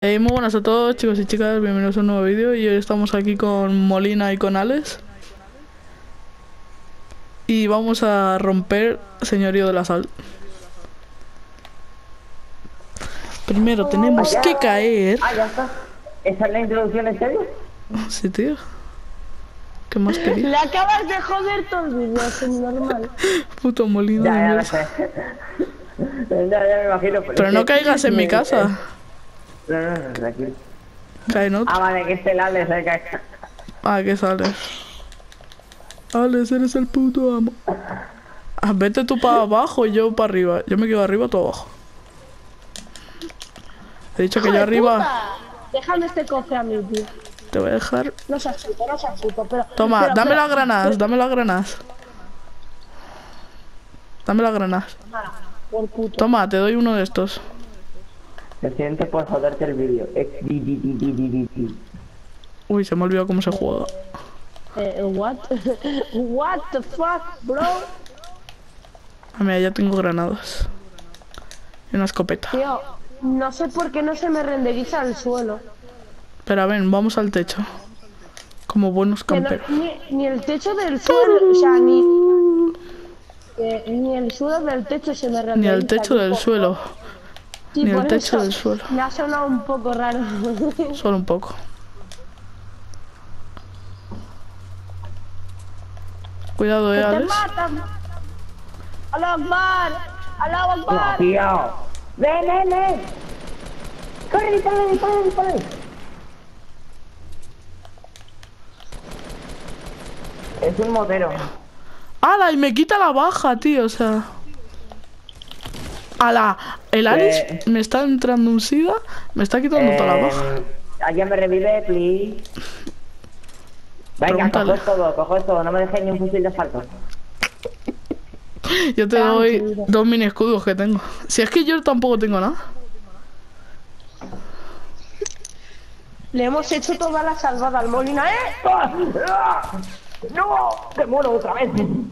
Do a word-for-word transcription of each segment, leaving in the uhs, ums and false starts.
Hey, muy buenas a todos, chicos y chicas, bienvenidos a un nuevo vídeo. Y hoy estamos aquí con Molina y con Alex. Y vamos a romper Señorío de la Sal. Primero tenemos Allá. que caer. Ah, ya está. ¿Esa es la introducción en serio? Sí, tío. ¿Qué más querías? Le acabas de joder todo el vídeo, es normal. Puto Molina Ya, de ya lo mierda. sé. ya, ya me imagino. Pero no caigas en mi casa. No, no, no, tranquilo. Cae, ¿no? Ah, vale, que este el Alex se cae. Ah, ¿qué sales? Alex, eres el puto amo. Ah, vete tú para abajo y yo para arriba. Yo me quedo arriba, tú abajo. He dicho que yo arriba. Puta. Déjame este cofre a mí, tío. Te voy a dejar. No seas puto, no seas puto, pero... Toma, pero, dame pero- las granadas, dame las granadas. Dame las granadas. Ah, por puto. Toma, te doy uno de estos. Se siente por joderte el vídeo. Ex- di- di- di- di- di- di- di. Uy, se me ha olvidado cómo se juega. Eh, what? What the fuck, bro? Ah, mira, ya tengo granadas. Y una escopeta. Tío, no sé por qué no se me renderiza el suelo. Pero ven, vamos al techo. Como buenos Que no- camperos. ni, ni el techo del suelo, o sea, ni... eh, ni el suelo del techo se me renderiza. Ni el techo un del poco. suelo. Sí, ni el por techo eso del suelo. Me ha sonado un poco raro. Solo un poco. Cuidado, eh, ¡Que te Alex. matan! ¡Aló, Akbar! ¡Aló, No, Akbar! tío. Ven, ven, ven. Corre, dispara, dispara, dispara. Es un motero. ¡Hala! Y me quita la baja, tío, o sea. ¡Hala! El Alex Eh. me está entrando un sida. Me está quitando toda la baja. Eh, ¿Alguien me revive, please? Venga, Pregúntale. cojo todo, cojo todo, no me dejéis ni un fusil de asalto. Yo te doy dos mini escudos que tengo. Si es que yo tampoco tengo nada. Le hemos hecho toda la salvada al Molina, ¿eh? ¡Ah! ¡Ah! ¡No! ¡Te muero otra vez!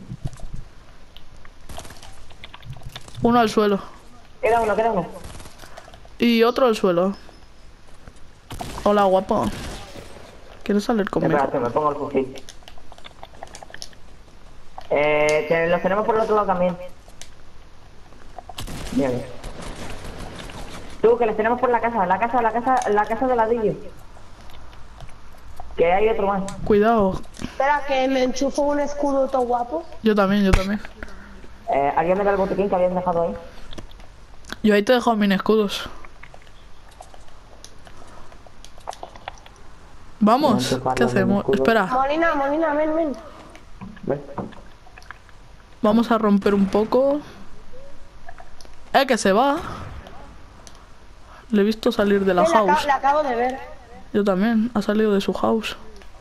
Uno al suelo. Queda uno, queda uno. Y otro al suelo. Hola, guapo. ¿Quieres salir conmigo? Espérate, me pongo el fusil. Eh, te- los tenemos por el otro lado también. Bien. Tú, que los tenemos por la casa, la casa, la casa, la casa de ladrillo. Que hay otro más. Cuidado. Espera, que me enchufo un escudo todo guapo. Yo también, yo también. Eh, ¿alguien me da el botiquín que habían dejado ahí? Yo ahí te he dejado mini escudos. Vamos. No, ¿Qué hacemos? escudos. Espera. Molina, Molina, ven, ven. Ven. Vamos a romper un poco. Eh, que se va. Le he visto salir de la Eh, le, acabo, house. le acabo de ver. Yo también. Ha salido de su house.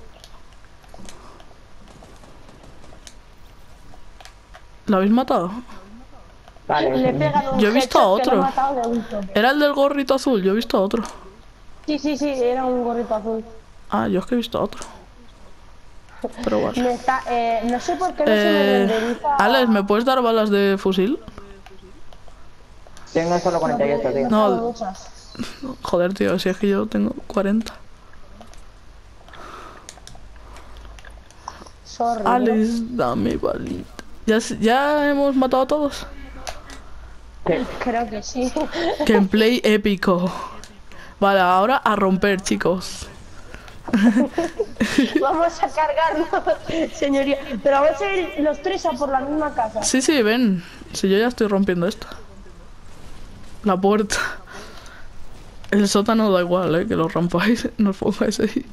¿Lo habéis matado? Vale. Le he pegado un Yo he visto a headshot que lo otro. he matado de gusto. Era el del gorrito azul. Yo he visto a otro. Sí, sí, sí, era un gorrito azul. Ah, yo es que he visto a otro. Pero bueno. Me está, eh, no sé por qué no se me Eh, renderiza. Alex, ¿me puedes dar balas de fusil? Tengo solo cuarenta y ocho, tío. No. tengo muchas. Joder, tío, si es que yo tengo cuarenta. Sorry. bro. Alex, dame balita. ¿Ya, s- ¿Ya hemos matado a todos? Sí. Creo que sí. Gameplay épico. Vale, ahora a romper, chicos. Vamos a cargarnos, señoría. Pero vamos a ir los tres a por la misma casa. Sí, sí, ven. Si yo ya estoy rompiendo esto. La puerta. El sótano da igual, eh, que lo rompáis. Nos pongáis ahí.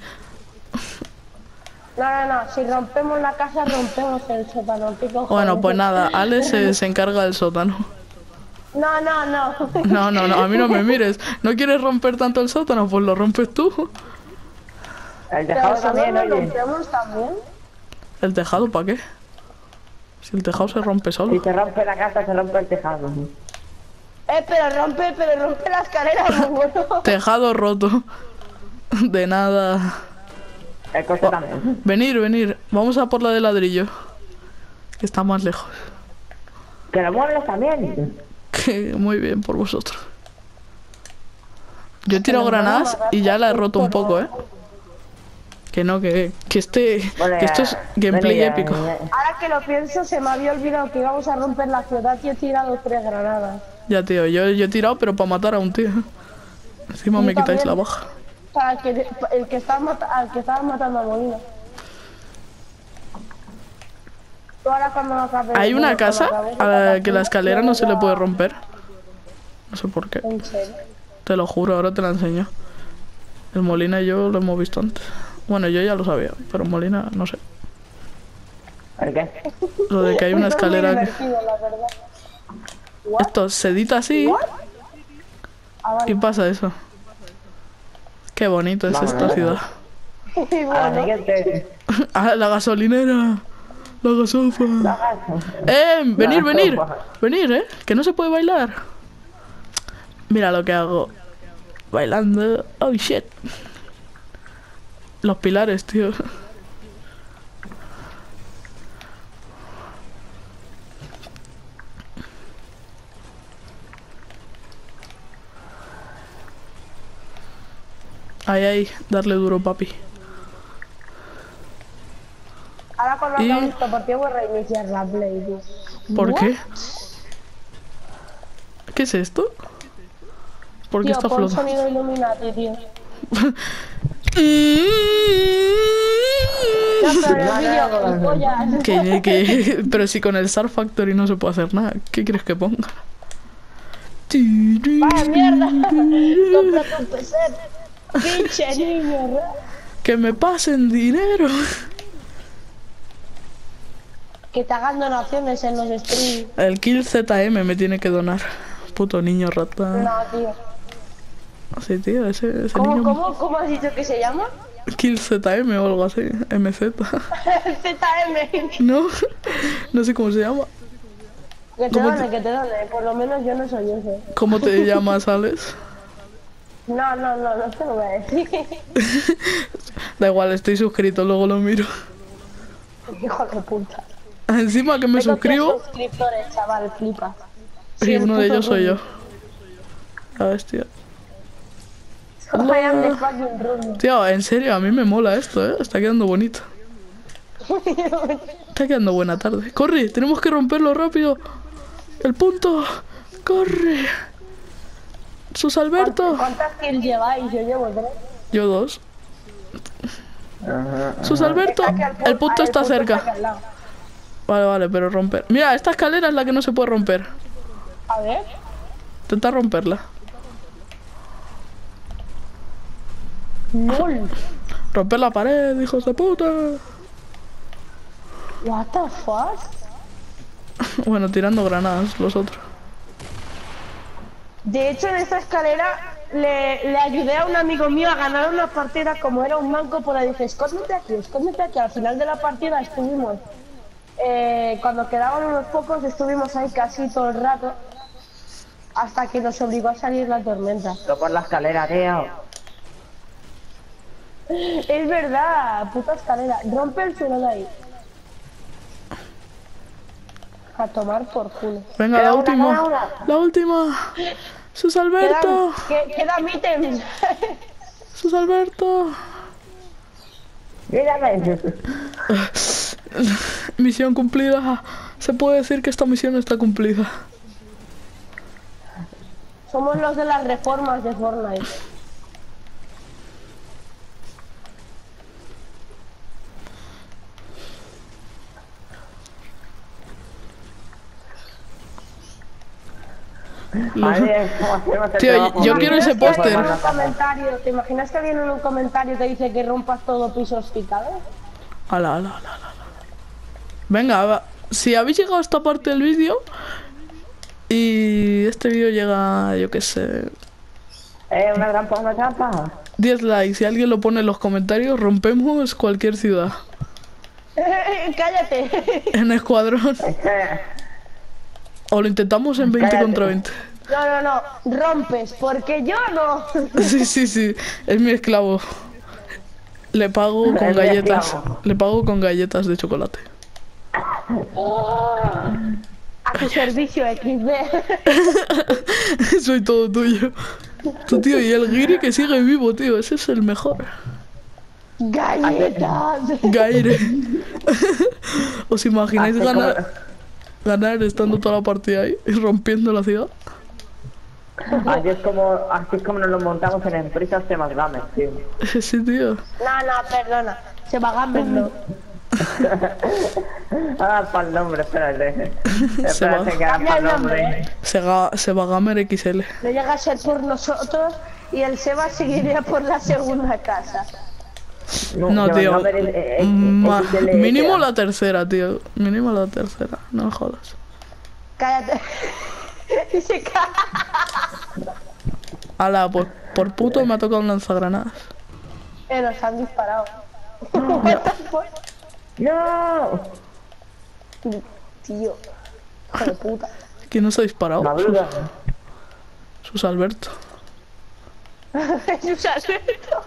No, no, no. Si rompemos la casa, rompemos el sótano. ¿Qué cojones? Bueno, pues nada, Alex se, se encarga del sótano. No, no, no. No, no, no, a mí no me mires. ¿No quieres romper tanto el sótano? Pues lo rompes tú. El Pero tejado nosotros también, lo oye. rompemos también. ¿El tejado para qué? Si el tejado se rompe Si solo. se rompe la casa, se rompe el tejado. Eh, pero rompe, pero rompe la escalera, muy bueno. Tejado roto. De nada. El coche también. Venir, venir. Vamos a por la de ladrillo. Que está más lejos. Que los muebles también. Que muy bien por vosotros. Yo he tirado granadas y ya la he roto un poco, ¿eh? Que no, que, que este... Bueno, que esto es ya- gameplay bueno, ya- épico. ya- Ahora que lo pienso, se me había olvidado que íbamos a romper la ciudad y he tirado tres granadas. Ya, tío, yo, yo he tirado pero para matar a un tío. Encima Yo me quitáis también. la baja. Para que, el que estaba mata- al que estaba matando a Molina. Tú ahora cuando lo acabes- Hay una bueno, cuando casa acabes a de la que la escalera no se le puede romper. No sé por qué. ¿En serio? Te lo juro, ahora te la enseño. El Molina y yo lo hemos visto antes. Bueno, yo ya lo sabía, pero Molina no sé. ¿Por qué? Lo de que hay una Esto es muy escalera... que- divertido, la verdad. Esto se edita así Ah, vale. y pasa eso. Qué bonito es Vamos, esta vamos. ciudad. Y A la bueno, siguiente. Ah, la gasolinera. La gasofa. La gaso. Eh, venir, La venir. gasofa. Venir, eh. Que no se puede bailar. Mira lo que hago. Bailando. Oh, shit. Los pilares, tío. Ay, ay, darle duro, papi. ahora cuando Y- acabes esta partida voy a reiniciar la play, tío. ¿Por What? qué? ¿Qué es esto? ¿Por qué Tío, está pon flotando? sonido Illuminati, tío. No, pero en el vídeo, gilipollas. Que, que, pero si con el Star Factory no se puede hacer nada, ¿qué quieres que ponga? ¡Vaya mierda! ¡Cómprate un P C! ¡Pinche niño! ¿no? Que me pasen dinero. Que te hagan donaciones en los streams. El Kill Z M me tiene que donar. Puto niño rata. No, tío. Sí, tío, ese, ese ¿Cómo, niño. cómo, cómo has dicho que se llama? Kill Z M o algo así. M Z. Z M. No, no sé cómo se llama. Que te ¿Cómo done, te- que te done. Por lo menos yo no soy ese. ¿Cómo te llamas, Alex? No, no, no, no te lo voy a decir. Da igual, estoy suscrito, luego lo miro. Hijo de puta. Encima que me Tengo suscribo tres suscriptores, chaval, flipa. y uno de ellos soy yo. Rubio. La bestia. I am the fucking Rubio. Tío, en serio, a mí me mola esto, ¿eh? Está quedando bonito. Está quedando buena tarde. ¡Corre! Tenemos que romperlo rápido. ¡El punto! ¡Corre! ¡Sus Alberto! ¿Cuántas kills lleváis? Yo llevo tres. Yo dos. Ajá. ¡Sus Alberto! Está que al El punto ah, está está cerca. aquí al lado. Vale, vale, pero romper. Mira, esta escalera es la que no se puede romper. A ver. Intenta romperla. Null. Romper la pared, hijos de puta. What the fuck? Bueno, tirando granadas los otros. De hecho, en esta escalera le, le ayudé a un amigo mío a ganar una partida. Como era un manco, pues le dije, escóndete aquí, escóndete aquí. Al final de la partida estuvimos, eh, cuando quedaban unos pocos, estuvimos ahí casi todo el rato. Hasta que nos obligó a salir la tormenta. Yo por la escalera, tío. Es verdad, puta escalera. Rompe el suelo de ahí. A tomar por culo. Venga, Queda la una, queda última. una. La última. ¡Sus Alberto! Quedan, que, quedan ítems. ¡Sus Alberto! Mírame. Misión cumplida. Se puede decir que esta misión está cumplida. Somos los de las reformas de Fortnite. Madre, ¿cómo hacemos el Tío, trabajo? yo quiero ese ¿Te imaginas que póster. alguien en un comentario- ¿Te imaginas que alguien en un comentario te dice que rompas todo pisos picados? Ala, ala, ala, ala, ala. Venga, va. Si habéis llegado a esta parte del vídeo y este vídeo llega, yo qué sé, Eh, una trampa, una trampa. diez likes y alguien lo pone en los comentarios, rompemos cualquier ciudad. ¡Cállate! En escuadrón. Eh, O lo intentamos en veinte Cállate. contra veinte. No, no, no. Rompes, porque yo no. Sí, sí, sí. Es mi esclavo. Le pago con Es mi galletas. esclavo. Le pago con galletas de chocolate. A tu servicio, equis de. Soy todo tuyo. Tú, tío, y el Guiri que sigue vivo, tío. Ese es el mejor. ¡Galletas! Gaire. ¿Os imagináis ganar, ganar estando toda la partida ahí y rompiendo la ciudad? Así es como, así es como nos lo montamos en empresas temas gamers, tío. Sí, tío. No, no, perdona. Se va a Gamber, no. Ah, para el nombre, espérate. Se va. Espérate que haga Cambia para el el nombre, nombre. ¿eh? Sega, Seba Gamer X L. No llega a ser por nosotros y el Seba seguiría por la segunda casa. No, se tío. va a ver el- el- el- Ma- el X L. mínimo la tercera, tío. Mínimo la tercera. No me jodas. Cállate. Y se cae. Ala, por, por puto me ha tocado un lanzagranadas. Eh, nos han disparado. ¡No! Tío. Hijo de puta. ¿Quién nos ha disparado? La bruda. Sus Alberto. Jesús Alberto.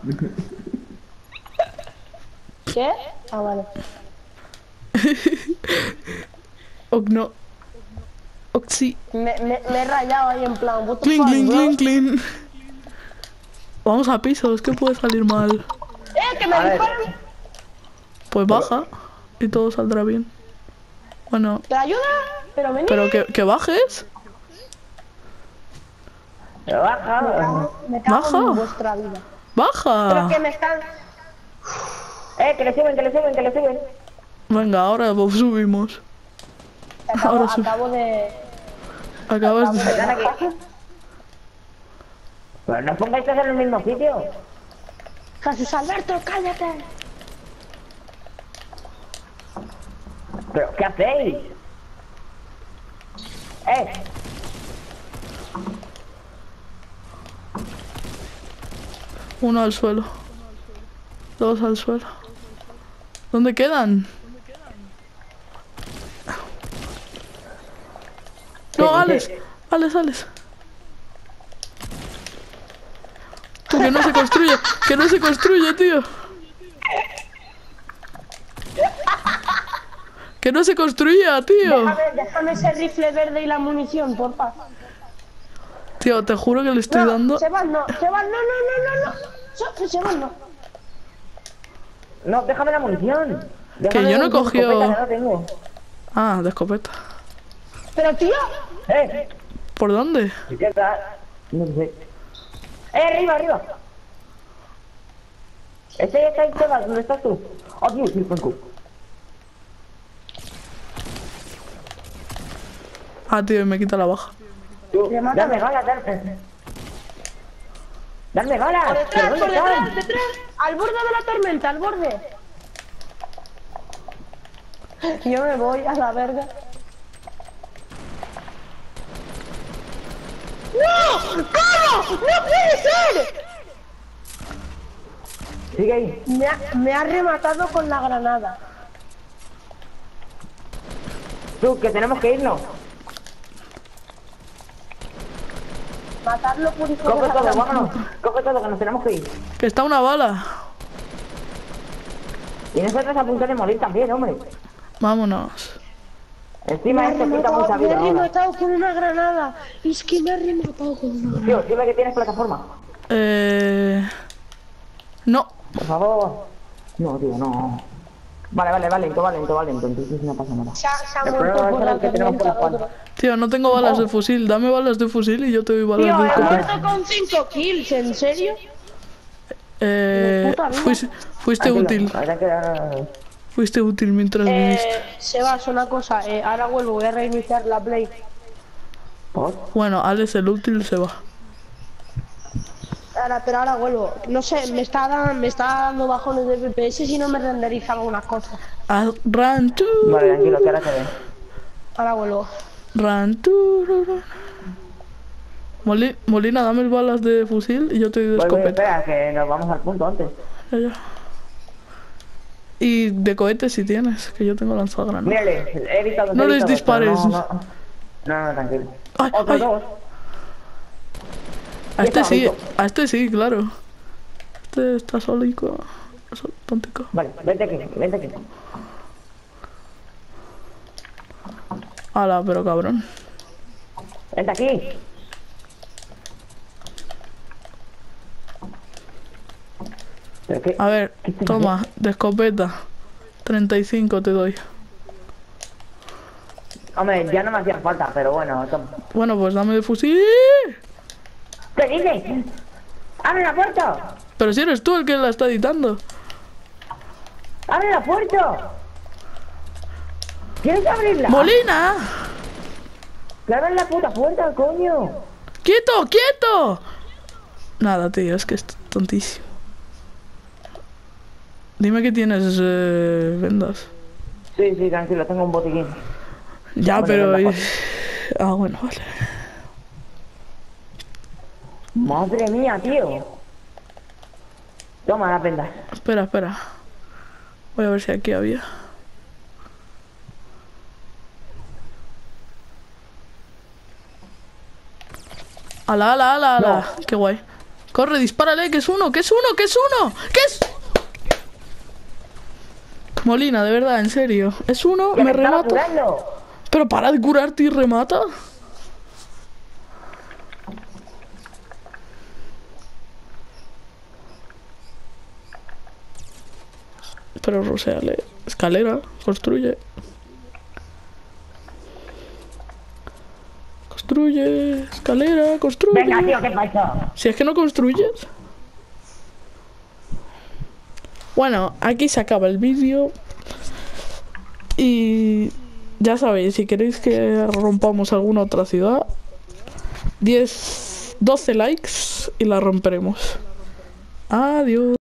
¿Qué? Ah, vale. Ok, no. Ok, sí. Me, me, me he rayado ahí en plan. What the Clean, fuck, clean, bro? clean, clean. Vamos a pisos, ¿qué puede salir mal? ¡Eh, que me A ver. disparan! Pues baja y todo saldrá bien. Bueno, ¿Te ayuda? Pero vení. pero que, que bajes. Pero baja. Me cago, me cago Baja. en vuestra vida. Pero Baja. que me están... Eh, que le suben, que le suben, que le suben. Venga, ahora pues, subimos. Acabo, Ahora sí. acabo de... Acabas de... Están aquí. Pero no os pongáis todos en el mismo sitio. Jesús Alberto, cállate. ¿Pero qué hacéis? ¡Eh! Uno al suelo. Dos al suelo. ¿Dónde quedan? No, Alex. Alex, Alex. Tú, que no se construye. Que no se construye, tío. Que no se construía, tío. Déjame, déjame ese rifle verde y la munición, porfa. Tío, te juro que le estoy No, dando. Sebas no, Sebas no, no, no, no, no. So- Sebas no. No, déjame la munición. Que yo no he mi cogido- escopeta, que no tengo. Ah, de escopeta. Pero tío, ¡Eh! ¿Por dónde? ¿Qué tal? No sé. ¡Eh, arriba, arriba! Este ya está ahí, Sebas, ¿dónde estás tú? ¡Oh, Dios, mi Franco! Ah, tío, y me quita la baja. Tú, Le mata. dame galas, dame. ¡Dame galas! por ¿Pero detrás, dónde por detrás, están? detrás. Al borde de la tormenta, al borde. Yo me voy a la verga. ¡No! ¿Cómo? ¡No puede ser! Sigue ahí. Me ha, me ha rematado con la granada. Tú, que tenemos que irnos. Matarlo por hijo de Coge la todo, gran vámonos. puta. Coge todo, que nos tenemos que ir. Que está una bala. Y nosotros a punto de morir también, hombre. Vámonos. Encima Me ha esto quita rematado, mucha me vida ha ahora. rematado con una granada. Es que me ha rematado con una granada. Tío, dime que tienes plataforma. Eh... No. Por favor. No, tío, no. Vale, vale, vale, lento, vale, lento, vale, lento, entonces no pasa nada. Se ha, se ha El muerto problema por es la el que tenemos por la tormenta espalda. otro. Tío, no tengo balas de fusil. Dame balas de fusil y yo te doy balas Tío, de he escopeta. muerto con cinco kills, ¿en serio? Eh... de puta vida. Fuiste, fuiste útil. Habrá que dar... Fuiste útil mientras viniste. Eh, Sebas, una cosa, eh, ahora vuelvo, voy a reiniciar la play. ¿Por? Bueno, Alex el útil se va. Ahora, pero ahora vuelvo. No sé, me está, dan- me está dando bajones de F P S y no me renderiza algunas cosas. Ah, Run to... Vale, tranquilo, que ahora se ve. Ahora vuelvo. Run to... run. Moli- Molina, dame balas de fusil y yo te doy de Voy, voy, escopeta. espera, que nos vamos al punto antes. Ya, ya. Y de cohetes si tienes, que yo tengo lanzagranadas. Mírale, he evitado... No he les evitado, dispares. pero No, no, no, no, tranquilo. Ay, Otros ay. dos. A este está sí, rico. a este sí, claro. Este está solico, sol- tontico. Vale, vente aquí, vente aquí. Ala, pero cabrón. Vente aquí. ¿Pero qué? A ver, ¿Qué te toma, de escopeta. treinta y cinco te doy. Hombre, ya no me hacía falta, pero bueno, toma. Bueno, pues dame de fusil. ¿Qué dices? ¡Abre la puerta! Pero si eres tú el que la está editando. ¡Abre la puerta! ¿Quieres abrirla? ¡Molina! ¡Que abras la puta puerta, coño! ¡Quieto, quieto! Nada, tío, es que es tontísimo. Dime que tienes eh, vendas. Sí, sí, tranquilo, tengo un botiquín. Ya, Vale, pero... venga, Ah, bueno, vale. Madre mía, tío. Toma las vendas. Espera, espera. Voy a ver si aquí había. ¡Ala, ala, ala, ala! No. ¡Qué guay! ¡Corre, dispárale! ¡Que es uno! ¡Que es uno! ¡Que es uno! ¿Qué es? Molina, de verdad, en serio. ¿Es uno? ¡Que ¿Me me estaba remata? curando! ¿Pero para de curarte y remata? Pero roséale. Escalera, construye. Construye, escalera, construye. Venga, tío, ¿qué pasa? Si es que no construyes. Bueno, aquí se acaba el vídeo. Y ya sabéis, si queréis que rompamos alguna otra ciudad, diez, doce likes y la romperemos. Adiós.